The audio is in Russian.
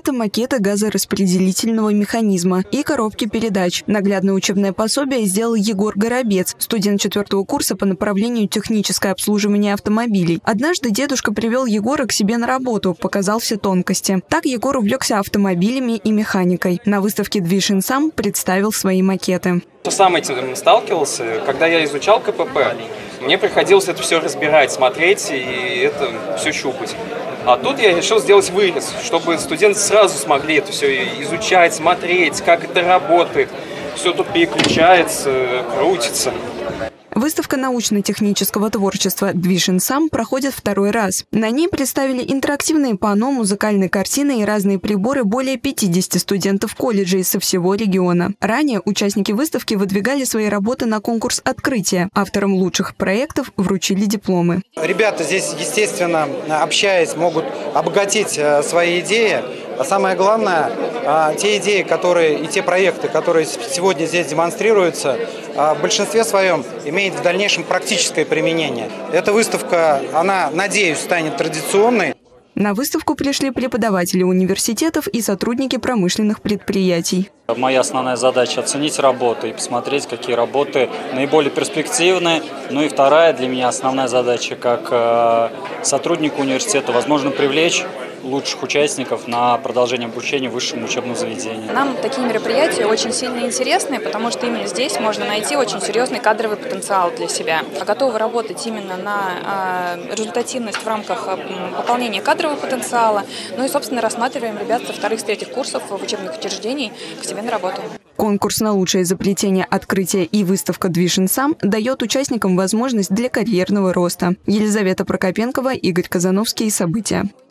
Это макеты газораспределительного механизма и коробки передач. Наглядное учебное пособие сделал Егор Горобец, студент 4-го курса по направлению техническое обслуживание автомобилей. Однажды дедушка привел Егора к себе на работу, показал все тонкости. Так Егор увлекся автомобилями и механикой. На выставке «Движ Инсам» представил свои макеты. Сам этим сталкивался. Когда я изучал КПП, мне приходилось это все разбирать, смотреть и это все щупать. А тут я решил сделать вырез, чтобы студенты сразу смогли это все изучать, смотреть, как это работает. Все тут переключается, крутится. Выставка научно-технического творчества «Движ Инсам» проходит второй раз. На ней представили интерактивные панно, музыкальные картины и разные приборы более 50 студентов колледжей со всего региона. Ранее участники выставки выдвигали свои работы на конкурс открытия. Авторам лучших проектов вручили дипломы. Ребята здесь, естественно, общаясь, могут обогатить свои идеи. А самое главное, те идеи, и те проекты, которые сегодня здесь демонстрируются, в большинстве своем имеют в дальнейшем практическое применение. Эта выставка, она, надеюсь, станет традиционной. На выставку пришли преподаватели университетов и сотрудники промышленных предприятий. Моя основная задача – оценить работы и посмотреть, какие работы наиболее перспективны. Ну и вторая для меня основная задача, как сотруднику университета, возможно, привлечь лучших участников на продолжение обучения в высшем учебном заведении. Нам такие мероприятия очень сильно интересны, потому что именно здесь можно найти очень серьезный кадровый потенциал для себя. Готовы работать именно на результативность в рамках пополнения кадрового потенциала. Ну и, собственно, рассматриваем ребят со 2-х, 3-х курсов в учебных учреждениях к себе на работу. Конкурс на лучшее изобретение, открытие и выставка «Движ Инсам» дает участникам возможность для карьерного роста. Елизавета Прокопенкова, Игорь Казановский. События.